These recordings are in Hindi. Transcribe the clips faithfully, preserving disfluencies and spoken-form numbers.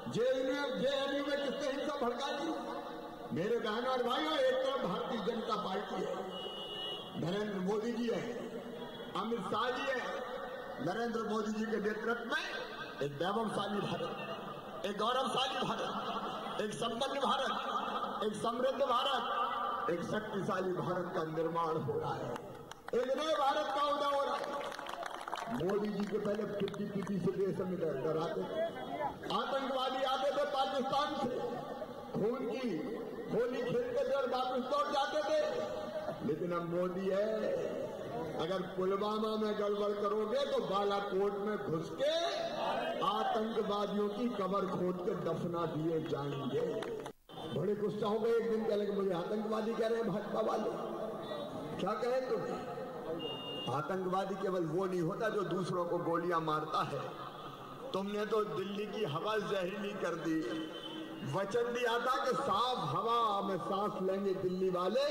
जेएनयू जेएनयू में किसने हिंसा भड़काई? मेरे बहनों और भाइयों, एक तरफ भारतीय जनता पार्टी है, नरेंद्र मोदी जी है, अमित शाह जी है। नरेंद्र मोदी जी के नेतृत्व में एक वैभवशाली भारत, एक गौरवशाली भारत, एक संपन्न भारत, एक समृद्ध भारत, एक शक्तिशाली भारत का निर्माण हो रहा है। एक नए भारत का उदय हो रहा है। मोदी जी के पहले फिफ्टी फिफ्टी से देश में डराते थे, आतंकवादी आते थे पाकिस्तान से, खून की होली खेलते थे और वापस लौट जाते थे। लेकिन अब मोदी है, अगर पुलवामा में गड़बड़ करोगे तो बालाकोट में घुस के आतंकवादियों की कब्र खोद के दफना दिए जाएंगे। बड़े गुस्सा हो गए एक दिन पहले कि मुझे आतंकवादी कह रहे हैं भाजपा वाले। क्या कहें तुम? आतंकवादी केवल वो नहीं होता जो दूसरों को गोलियां मारता है। तुमने तो दिल्ली की हवा जहरीली कर दी। वचन दिया था कि साफ हवा में सांस लेंगे दिल्ली वाले,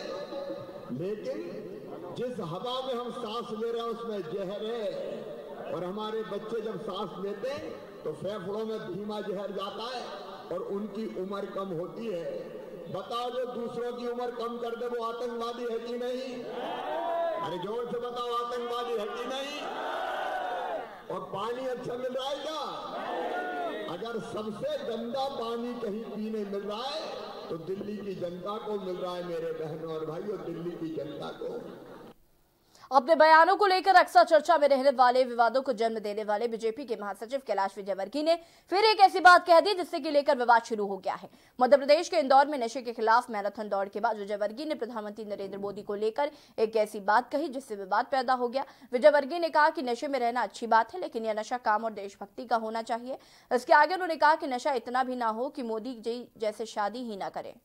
लेकिन जिस हवा में हम सांस ले रहे हैं उसमें जहर है, और हमारे बच्चे जब सांस लेते हैं तो फेफड़ों में धीमा जहर जाता है और उनकी उम्र कम होती है। बताओ, जो दूसरों की उम्र कम कर दे वो आतंकवादी है कि नहीं? अरे जोर से बताओ, आतंकवादी है कि नहीं? और पानी अच्छा मिल रहा है क्या? अगर सबसे गंदा पानी कहीं पीने मिल रहा है तो दिल्ली की जनता को मिल रहा है। मेरे बहनों और भाइयों, दिल्ली की जनता को। अपने बयानों को लेकर अक्सर चर्चा में रहने वाले, विवादों को जन्म देने वाले बीजेपी के महासचिव कैलाश विजयवर्गीय ने फिर एक ऐसी बात कह दी जिससे कि लेकर विवाद शुरू हो गया है। मध्य प्रदेश के इंदौर में नशे के खिलाफ मैराथन दौड़ के बाद विजयवर्गीय ने प्रधानमंत्री नरेंद्र मोदी को लेकर एक ऐसी बात कही जिससे विवाद पैदा हो गया। विजयवर्गीय ने कहा कि नशे में रहना अच्छी बात है, लेकिन यह नशा काम और देशभक्ति का होना चाहिए। इसके आगे उन्होंने कहा कि नशा इतना भी ना हो कि मोदी जी जैसे शादी ही ना करें।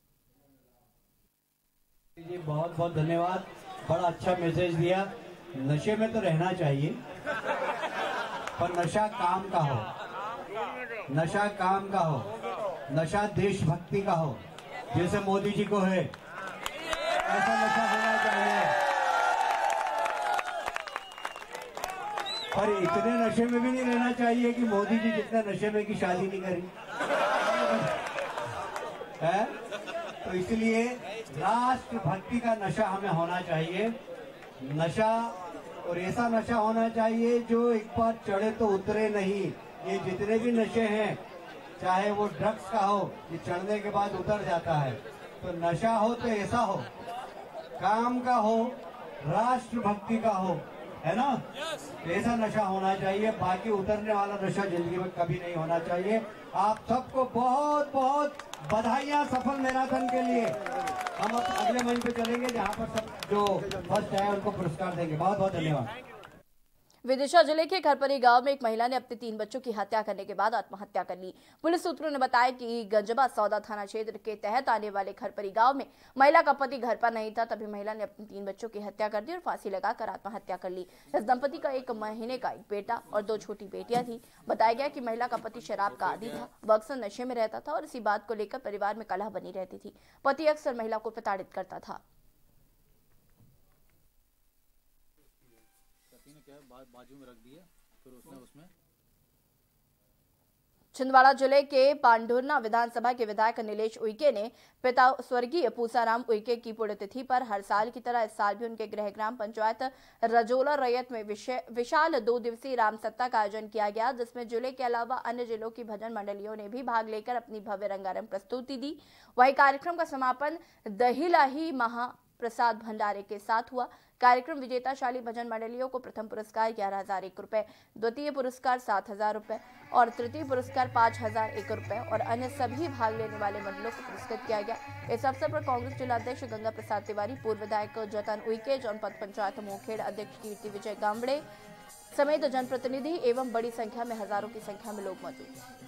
बहुत बहुत धन्यवाद, बड़ा अच्छा मैसेज दिया। नशे में तो रहना चाहिए, पर नशा काम का हो, नशा काम का हो, नशा देशभक्ति का हो, जैसे मोदी जी को है, ऐसा नशा होना चाहिए। पर इतने नशे में भी नहीं रहना चाहिए कि मोदी जी जितना नशे में की शादी नहीं करी है। तो इसलिए राष्ट्रभक्ति का नशा हमें होना चाहिए। नशा, और ऐसा नशा होना चाहिए जो एक बार चढ़े तो उतरे नहीं। ये जितने भी नशे हैं, चाहे वो ड्रग्स का हो, ये चढ़ने के बाद उतर जाता है। तो नशा हो तो ऐसा हो, काम का हो, राष्ट्रभक्ति का हो, है ना? ऐसा नशा होना चाहिए। बाकी उतरने वाला नशा जिंदगी में कभी नहीं होना चाहिए। आप सबको बहुत बहुत बधाइयां सफल मैराथन के लिए। हम अब अगले मंच पे चलेंगे जहां पर सब जो फर्स्ट आए उनको पुरस्कार देंगे। बहुत बहुत धन्यवाद। विदिशा जिले के खरपरी गांव में एक महिला ने अपने तीन बच्चों की हत्या करने के बाद आत्महत्या कर ली। पुलिस सूत्रों ने बताया कि गंजबा सौदा थाना क्षेत्र के तहत आने वाले खरपरी गांव में महिला का पति घर पर नहीं था, तभी महिला ने अपने तीन बच्चों की हत्या कर दी और फांसी लगाकर आत्महत्या कर ली। इस दंपति का एक महीने का एक बेटा और दो छोटी बेटियां थी। बताया गया कि महिला का पति शराब का आदी था, वह अक्सर नशे में रहता था और इसी बात को लेकर परिवार में कलह बनी रहती थी। पति अक्सर महिला को प्रताड़ित करता था। बाजू में रख दिया, फिर उसने उसमें छिंदवाड़ा जिले के पांडुरना विधानसभा के विधायक नीलेश उइके ने पिता स्वर्गीय पूसाराम उइके की पुण्यतिथि पर हर साल की तरह इस साल भी उनके गृह ग्राम पंचायत रजोला रैयत में विशाल दो दिवसीय रामसत्ता का आयोजन किया गया, जिसमें जिले के अलावा अन्य जिलों की भजन मंडलियों ने भी भाग लेकर अपनी भव्य रंगारंग प्रस्तुति दी। वही कार्यक्रम का समापन दहिलाही महाप्रसाद भंडारे के साथ हुआ। कार्यक्रम विजेता शाली भजन मंडलियों को प्रथम पुरस्कार ग्यारह हजार एक रुपए, द्वितीय पुरस्कार सात हजार रुपए और तृतीय पुरस्कार पांच हजार एक रुपए और अन्य सभी भाग लेने वाले मंडलों को पुरस्कृत किया गया। इस अवसर पर कांग्रेस जिलाध्यक्ष गंगा प्रसाद तिवारी, पूर्व विधायक जतन उइके, जनपद पंचायत मोखेड़ अध्यक्ष कीर्ति विजय गांबड़े समेत जनप्रतिनिधि एवं बड़ी संख्या में हजारों की संख्या में लोग मौजूद थे।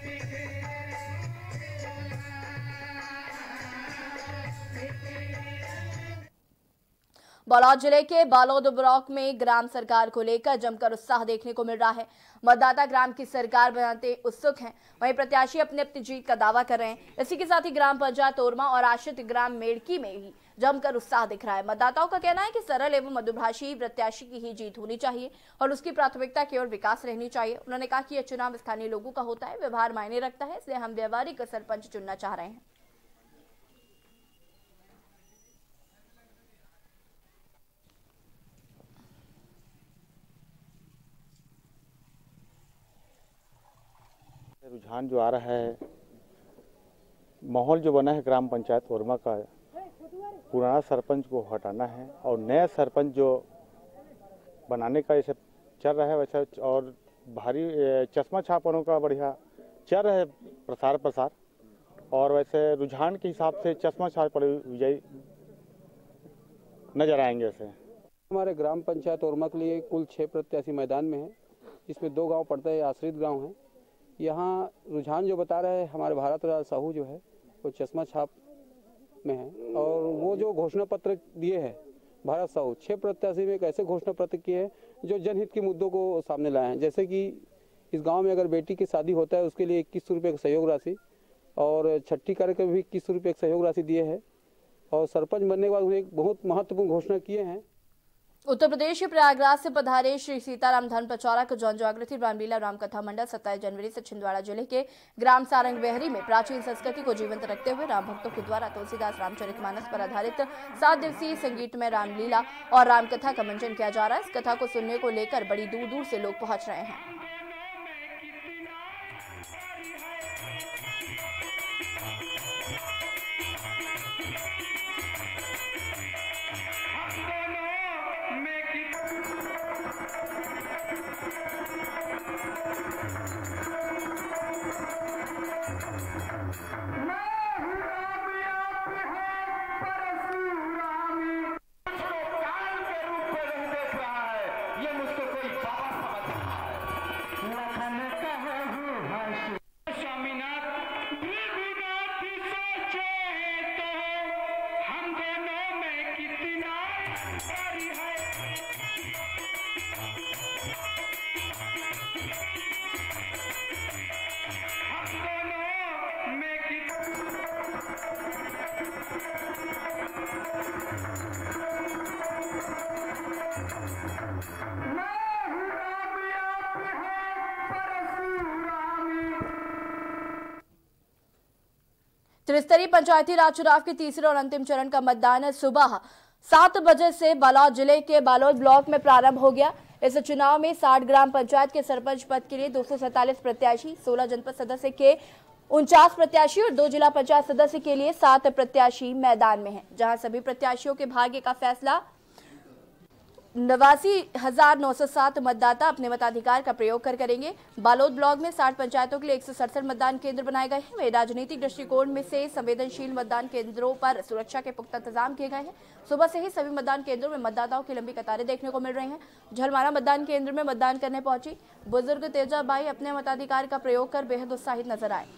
Thank you. बालोद जिले के बालोद ब्लॉक में ग्राम सरकार को लेकर जमकर उत्साह देखने को मिल रहा है। मतदाता ग्राम की सरकार बनाते उत्सुक हैं, वहीं प्रत्याशी अपने अपनी जीत का दावा कर रहे हैं। इसी के साथ ही ग्राम पंचायत ओरमा और आश्रित ग्राम मेड़की में भी जमकर उत्साह दिख रहा है। मतदाताओं का कहना है कि सरल एवं मधुभाषी प्रत्याशी की ही जीत होनी चाहिए और उसकी प्राथमिकता केवल विकास रहनी चाहिए। उन्होंने कहा कि यह चुनाव स्थानीय लोगों का होता है, व्यवहार मायने रखता है, इसलिए हम व्यवहारिक सरपंच चुनना चाह रहे हैं। रुझान जो आ रहा है, माहौल जो बना है ग्राम पंचायत ओरमा का, पुराना सरपंच को हटाना है और नया सरपंच जो बनाने का ऐसे चल रहा है वैसा, और भारी चश्मा छापनों का बढ़िया चल रहा है प्रसार प्रसार और वैसे रुझान के हिसाब से चश्मा छाप पर विजयी नजर आएंगे। वैसे हमारे ग्राम पंचायत ओरमा के लिए कुल छः प्रत्याशी मैदान में हैं, जिसमें दो गांव पड़ते हैं, आश्रित गांव हैं। यहाँ रुझान जो बता रहे हैं हमारे भारत राज साहू जो है वो चश्मा छाप में है और वो जो घोषणा पत्र दिए हैं भारत साहू, छह प्रत्याशी में एक ऐसे घोषणा पत्र किए हैं जो जनहित के मुद्दों को सामने लाए हैं। जैसे कि इस गांव में अगर बेटी की शादी होता है उसके लिए इक्कीस सौ रुपये की सहयोग राशि और छठी कार्यक्रम भी इक्कीस सौ रुपये की सहयोग राशि दिए हैं और सरपंच बनने के बाद उन्हें एक बहुत महत्वपूर्ण घोषणा किए हैं। उत्तर प्रदेश के प्रयागराज से पधारे श्री सीताराम धन पचौरा को जौन जागृति रामलीला रामकथा मंडल सत्ताईस जनवरी से छिंदवाड़ा जिले के ग्राम सारंग बेहरी में प्राचीन संस्कृति को जीवंत रखते हुए राम भक्तों के द्वारा तुलसीदास रामचरितमानस पर आधारित सात दिवसीय संगीतमय रामलीला और रामकथा का मंचन किया जा रहा है। इस कथा को सुनने को लेकर बड़ी दूर दूर से लोग पहुंच रहे हैं। त्रिस्तरीय पंचायती राज चुनाव के तीसरे और अंतिम चरण का मतदान सुबह सात बजे से बालोद जिले के बालोद ब्लॉक में प्रारंभ हो गया। इस चुनाव में साठ ग्राम पंचायत के सरपंच पद के लिए दो सौ सैंतालीस प्रत्याशी, सोलह जनपद सदस्य के उनचास प्रत्याशी और दो जिला पंचायत सदस्य के लिए सात प्रत्याशी मैदान में हैं, जहां सभी प्रत्याशियों के भाग्य का फैसला नवासी हजार नौ सौ सात मतदाता अपने मताधिकार का प्रयोग कर करेंगे। बालोद ब्लॉक में साठ पंचायतों के लिए एक सौ सड़सठ मतदान केंद्र बनाए गए हैं। वे राजनीतिक दृष्टिकोण में से संवेदनशील मतदान केंद्रों पर सुरक्षा के पुख्ता इंतजाम किए गए हैं। सुबह से ही सभी मतदान केंद्रों में मतदाताओं की लंबी कतारें देखने को मिल रही हैं। झलमारा मतदान केंद्र में मतदान करने पहुंची बुजुर्ग तेजाबाई अपने मताधिकार का प्रयोग कर बेहद उत्साहित नजर आए।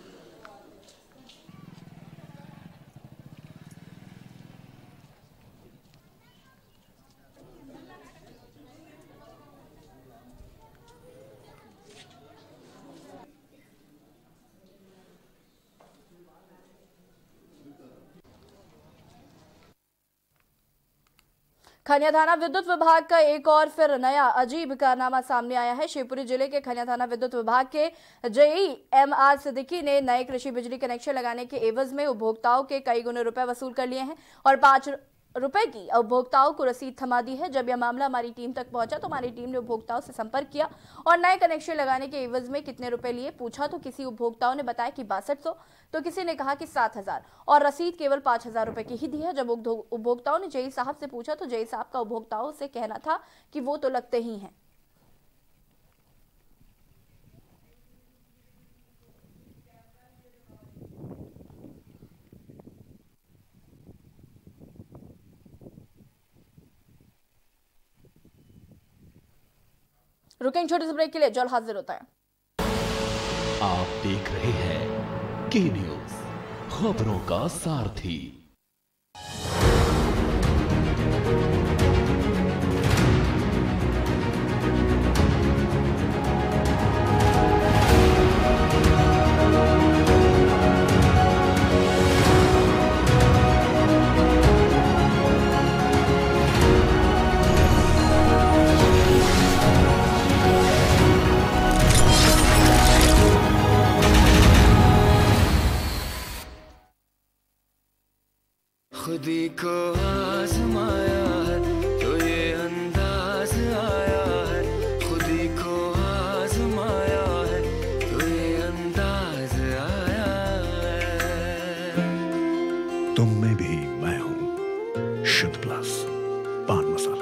खनिया थाना विद्युत विभाग का एक और फिर नया अजीब कारनामा सामने आया है। शिवपुरी जिले के खनिया थाना विद्युत विभाग के जेई एम आर सिद्दीकी ने नए कृषि बिजली कनेक्शन लगाने के एवज में उपभोक्ताओं के कई गुने रुपए वसूल कर लिए हैं और पांच रुपए की उपभोक्ताओं को रसीद थमा दी है। जब यह मामला हमारी टीम तक पहुंचा तो हमारी टीम ने उपभोक्ताओं से संपर्क किया और नए कनेक्शन लगाने के एवज में कितने रुपए लिए पूछा तो किसी उपभोक्ताओं ने बताया कि बासठ सौ, तो किसी ने कहा कि सात हजार और रसीद केवल पांच हजार रुपए की ही दी है। जब उपभोक्ताओं ने जेई साहब से पूछा तो जेई साहब का उपभोक्ताओं से कहना था कि वो तो लगते ही हैं। रुकें छोटे से ब्रेक के लिए, जल हाजिर होता है। आप देख रहे हैं के न्यूज, खबरों का सारथी। खुदी को आजमाया है तो ये अंदाज आया है, खुदी को आजमाया है तो ये अंदाज आया है। तुम में भी मैं हूं, शुद्ध प्लस पान मसाला।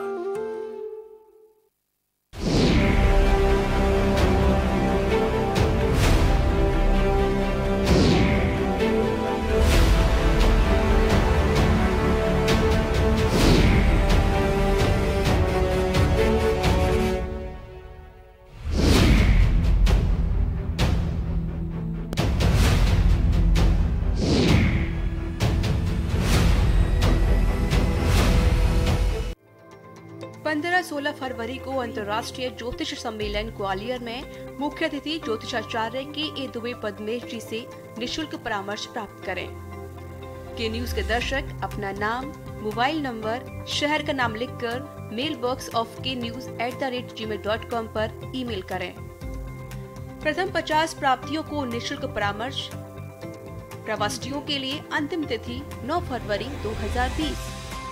पंद्रह सोलह फरवरी को अंतर्राष्ट्रीय ज्योतिष सम्मेलन ग्वालियर में मुख्य अतिथि ज्योतिषाचार्य के ए दुबे पद्मेश जी से निशुल्क परामर्श प्राप्त करें। के न्यूज के दर्शक अपना नाम, मोबाइल नंबर, शहर का नाम लिखकर मेल बॉक्स ऑफ के news at the rate G mail dot com पर ईमेल करें। प्रथम पचास प्राप्तियों को निशुल्क परामर्श। प्रवासियों के लिए अंतिम तिथि नौ फरवरी दो हजार बीस।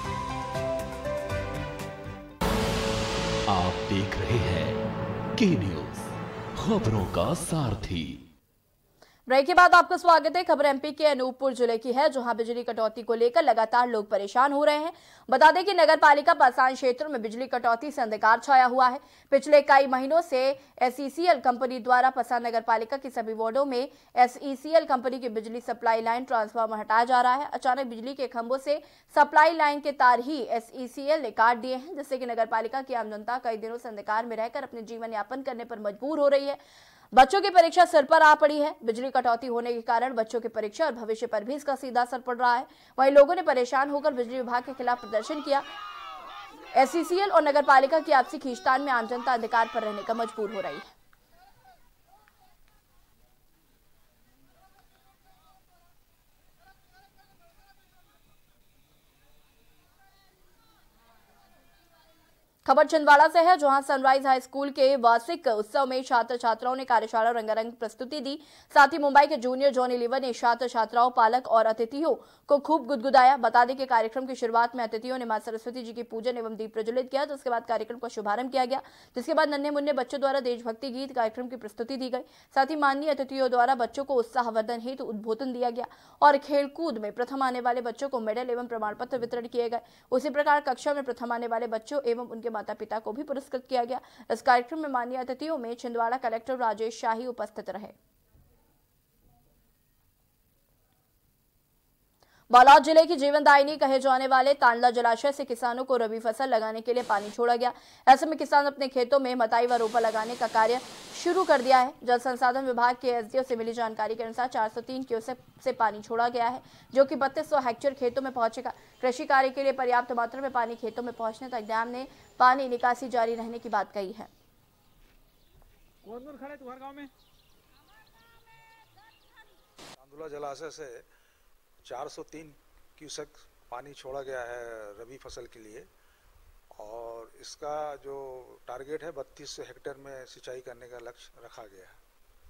आप देख रहे हैं के न्यूज, खबरों का सारथी। ब्रेक के बाद आपका स्वागत है। खबर एमपी के अनूपपुर जिले की है, जहां बिजली कटौती को लेकर लगातार लोग परेशान हो रहे हैं। बता दें कि नगर पालिका पाषाण क्षेत्रों में बिजली कटौती से अंधकार छाया हुआ है। पिछले कई महीनों से एसईसीएल कंपनी द्वारा पाषाण नगर पालिका के सभी वार्डों में एसईसीएल कंपनी की बिजली सप्लाई लाइन ट्रांसफार्मर हटाया जा रहा है। अचानक बिजली के खंभों से सप्लाई लाइन के तार ही एसईसीएल ने काट दिए हैं, जिससे कि नगर पालिका की आम जनता कई दिनों से अंधकार में रहकर अपने जीवन यापन करने पर मजबूर हो रही है। बच्चों की परीक्षा सिर पर आ पड़ी है। बिजली कटौती होने के कारण बच्चों की परीक्षा और भविष्य पर भी इसका सीधा असर पड़ रहा है। वहीं लोगों ने परेशान होकर बिजली विभाग के खिलाफ प्रदर्शन किया। एसईसीएल और नगर पालिका की आपसी खींचतान में आम जनता अंधकार पर रहने का मजबूर हो रही है। खबर छिंदवाड़ा से है, जहां सनराइज हाई स्कूल के वार्षिक उत्सव में छात्र छात्राओं ने कार्यशाला रंगारंग प्रस्तुति दी। साथ ही मुंबई के जूनियर जॉनी लीवर ने छात्र छात्राओं, पालक और अतिथियों को खूब गुदगुदाया। बता दें कि कार्यक्रम की शुरुआत में अतिथियों ने मां सरस्वती जी की पूजन एवं दीप प्रज्वलित किया, जिसके बाद कार्यक्रम का शुभारंभ किया गया, जिसके बाद नन्हे मुन्ने बच्चों द्वारा देशभक्ति गीत कार्यक्रम की प्रस्तुति दी गई। साथ ही माननीय अतिथियों द्वारा बच्चों को उत्साहवर्धन हेतु उद्बोधन दिया गया और खेलकूद में प्रथम आने वाले बच्चों को मेडल एवं प्रमाण पत्र वितरण किए गए। उसी प्रकार कक्षा में प्रथम आने वाले बच्चों एवं उनके माता पिता को भी पुरस्कृत किया गया। इस कार्यक्रम में माननीय अतिथियों में छिंदवाड़ा कलेक्टर राजेश शाही उपस्थित रहे। बालोद जिले की जीवनदायिनी कहे जाने वाले तांडला जलाशय से किसानों को रबी फसल लगाने के लिए पानी छोड़ा गया। ऐसे में किसान अपने खेतों में मताई व रोपा लगाने का कार्य शुरू कर दिया है। जल संसाधन विभाग के एसडीओ से मिली जानकारी के अनुसार चार सौ तीन क्यूसेक से पानी छोड़ा गया है, जो कि बत्तीस सौ हेक्टेयर खेतों में पहुंचेगा। कृषि कार्य के लिए पर्याप्त मात्रा में पानी खेतों में पहुंचने तक डैम ने पानी निकासी जारी रहने की बात कही है। तांडला जलाशय से चार सौ तीन क्यूसेक पानी छोड़ा गया है रबी फसल के लिए, और इसका जो टारगेट है बत्तीस सौ हेक्टेयर में सिंचाई करने का लक्ष्य रखा गया है।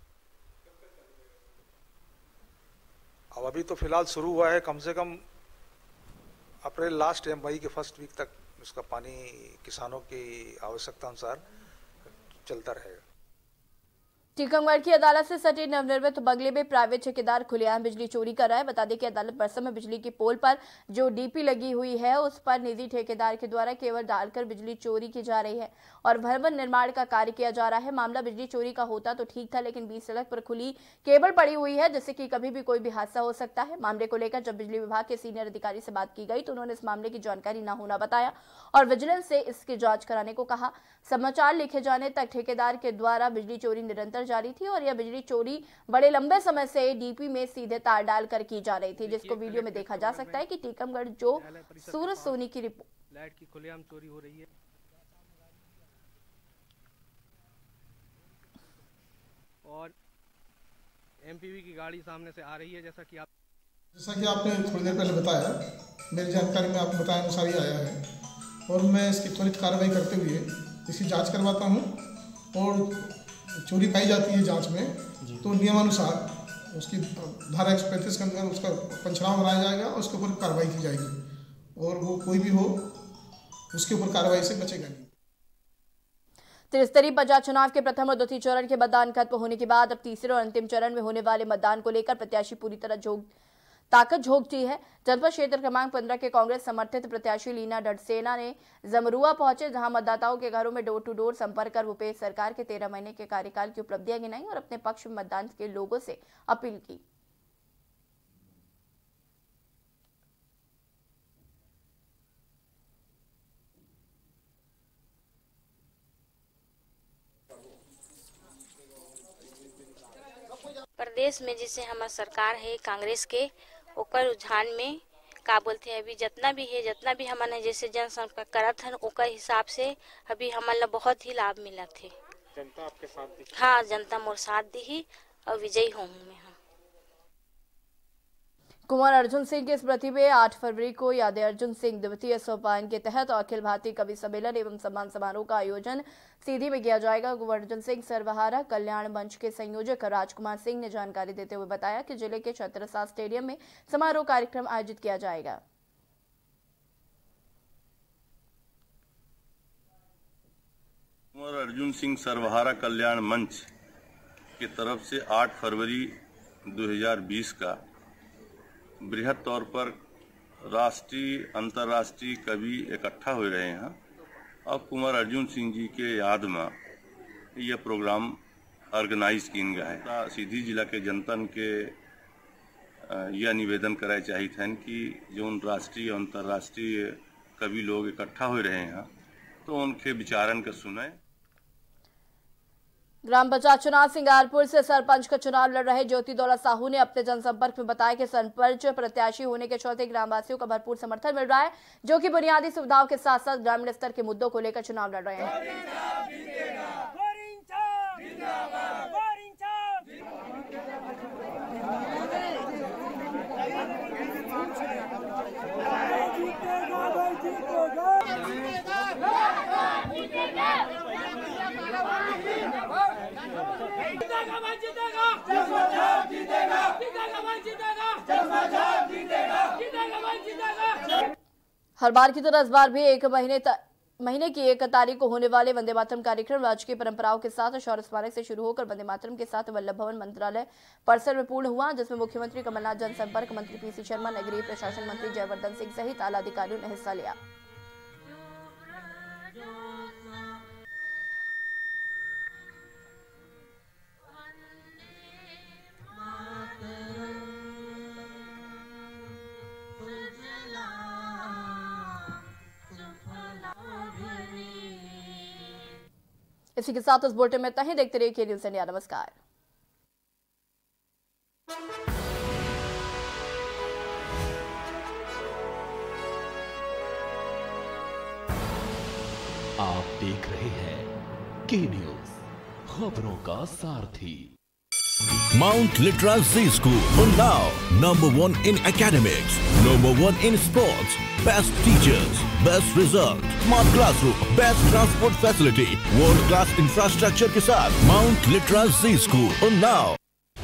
अब अभी तो फिलहाल शुरू हुआ है, कम से कम अप्रैल लास्ट या मई के फर्स्ट वीक तक इसका पानी किसानों की आवश्यकता अनुसार चलता रहेगा। टीकमगढ़ की अदालत से सटे नवनिर्मित बंगले में प्राइवेट ठेकेदार खुलेआम बिजली चोरी कर रहा है। बता दें कि अदालत बरसम में बिजली की पोल पर जो डीपी लगी हुई है उस पर निजी ठेकेदार के द्वारा केवल डालकर बिजली चोरी की जा रही है और भवन निर्माण का कार्य किया जा रहा है। मामला बिजली चोरी का होता तो ठीक था, लेकिन बीच सड़क पर खुली केबल पड़ी हुई है, जिससे कि कभी भी कोई भी हादसा हो सकता है। मामले को लेकर जब बिजली विभाग के सीनियर अधिकारी से बात की गई तो उन्होंने इस मामले की जानकारी न होना बताया और विजिलेंस से इसकी जाँच कराने को कहा। समाचार लिखे जाने तक ठेकेदार के द्वारा बिजली चोरी निरंतर जारी थी और यह बिजली चोरी बड़े लंबे समय से डीपी में सीधे तार डालकर की जा रही थी, जिसको वीडियो में देखा जा सकता है कि टीकमगढ़ जो सूरज सोनी की रिपोर्ट। लाइट की खुलेआम चोरी हो रही है और एमपीवी की गाड़ी सामने से आ रही है। जैसा कि आप जैसा कि आपने थोड़ी देर पहले बताया, मेरी जानकारी में आपको बताया अनुसार ही आया है और मैं इसकी त्वरित कार्रवाई करते हुए इसकी जांच करवाता हूं और चोरी पाई जाती है जांच में तो नियमानुसार उसकी धारा एक सौ पैंतीस के अंदर उसका पंचनामा बनाया जाएगा और उसके ऊपर कार्रवाई की जाएगी और वो कोई भी हो उसके ऊपर कार्रवाई से बचेगा नहीं। त्रिस्तरीय पंचायत चुनाव के प्रथम और द्वितीय चरण के मतदान खत्म होने के बाद अब तीसरे और अंतिम चरण में होने वाले मतदान को लेकर प्रत्याशी पूरी तरह झोंक ताकत झोंकती है। जनपद क्षेत्र क्रमांक पंद्रह के कांग्रेस समर्थित प्रत्याशी लीना डडसेना ने जमरुआ पहुंचे, जहां मतदाताओं के घरों में डोर टू डोर संपर्क कर भूपेश सरकार के तेरह महीने के कार्यकाल की उपलब्धियां गिनाई और अपने पक्ष में मतदान के लोगों से अपील की। प्रदेश में जैसे हमारा सरकार है कांग्रेस के ओकर रुझान में का बोलते हैं अभी जितना भी है जितना भी हमारे जैसे जनसंपर्क करत है ओकर हिसाब से अभी हमारा बहुत ही लाभ मिला थे। जनता आपके साथ दी? हाँ, जनता मोर साथ दी ही और विजयी हूँ मैं। कुंवर अर्जुन सिंह की स्मृति में आठ फरवरी को याद अर्जुन सिंह द्वितीय सोपान के तहत अखिल भारतीय कवि सम्मेलन एवं सम्मान समारोह का आयोजन सीधी में किया जाएगा। कुंवर अर्जुन सिंह सर्वहारा कल्याण मंच के संयोजक राजकुमार सिंह ने जानकारी देते हुए बताया कि जिले के छत्रसा स्टेडियम में समारोह कार्यक्रम आयोजित किया जाएगा। कुंवर अर्जुन सिंह सर्वहारा कल्याण मंच की तरफ से आठ फरवरी दो हज़ार बीस का बृहद तौर पर राष्ट्रीय अंतर्राष्ट्रीय कवि इकट्ठा हो रहे हैं और कुंवर अर्जुन सिंह जी के याद में यह प्रोग्राम ऑर्गेनाइज किया गया है। सीधी जिला के जनतन के यह निवेदन कराए चाहिए कि जो उन राष्ट्रीय अंतर्राष्ट्रीय कवि लोग इकट्ठा हो रहे हैं तो उनके विचारन के सुने। ग्राम पंचायत चुनाव सिंगारपुर से सरपंच का चुनाव लड़ रहे ज्योति दौलत साहू ने अपने जनसंपर्क में बताया कि सरपंच प्रत्याशी होने के चलते ग्रामवासियों का भरपूर समर्थन मिल रहा है, जो कि बुनियादी सुविधाओं के साथ साथ ग्रामीण स्तर के मुद्दों को लेकर चुनाव लड़ रहे हैं। हर बार की तरह इस बार भी एक महीने महीने की एक तारीख को होने वाले वंदे मातरम कार्यक्रम राज्य की परंपराओं के साथ शौर्य स्मारक से शुरू होकर वंदे मातरम के साथ वल्लभ भवन मंत्रालय परिसर में पूर्ण हुआ, जिसमें मुख्यमंत्री कमलनाथ, जनसंपर्क मंत्री पीसी शर्मा, नगरीय प्रशासन मंत्री जयवर्धन सिंह सहित आला अधिकारियों ने हिस्सा लिया। इसी के साथ इस बुलेटिन में इतना ही। देखते रहिए के न्यूज़ इंडिया। नमस्कार। आप देख रहे हैं के न्यूज़, खबरों का सारथी। Mount Litra Z School, Unnao, number one in academics, number one in sports, best teachers, best result, smart classroom, best transport facility, world class infrastructure के साथ Mount Litra Z School, Unnao।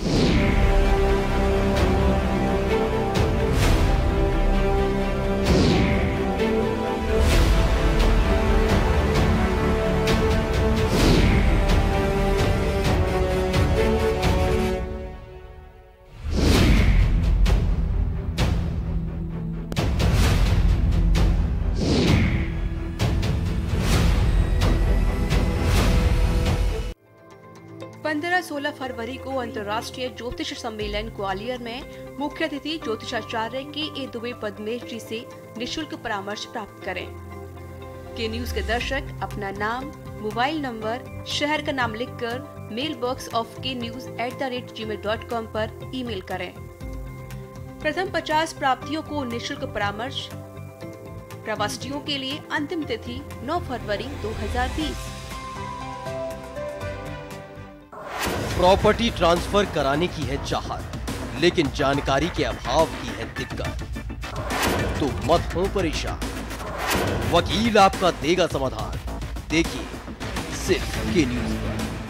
पंद्रह सोलह फरवरी को अंतर्राष्ट्रीय ज्योतिष सम्मेलन ग्वालियर में मुख्य अतिथि ज्योतिषाचार्य के ए दुबे पद्मेश जी से निशुल्क परामर्श प्राप्त करें। के न्यूज के दर्शक अपना नाम, मोबाइल नंबर, शहर का नाम लिखकर मेल बॉक्स ऑफ के news at the rate G mail dot com पर ईमेल करें। प्रथम पचास प्राप्तियों को निशुल्क परामर्श। प्रवासियों के लिए अंतिम तिथि नौ फरवरी दो हज़ार बीस। प्रॉपर्टी ट्रांसफर कराने की है चाहत, लेकिन जानकारी के अभाव की है दिक्कत, तो मत हो परेशान, वकील आपका देगा समाधान। देखिए सिर्फ के न्यूज़ पर।